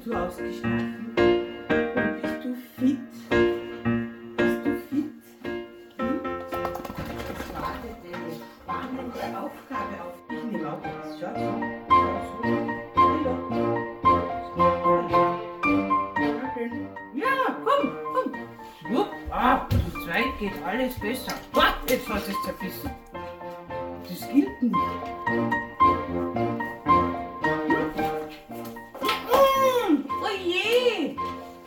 du ausgeschlafen? Und bist du fit? Bist du fit? Es wartet eine spannende Aufgabe auf dich. Ich nehme auch was. Schau so. Ja, komm. Schwupp. Ah, zu zweit geht alles besser. Boah, jetzt hat es zerbissen. Das gilt nicht. Oje!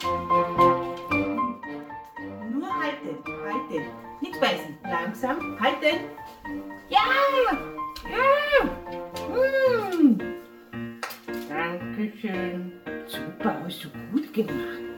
Nur halten. Nicht beißen. Langsam. Halten. Ja! Dankeschön. Super, hast du gut gemacht.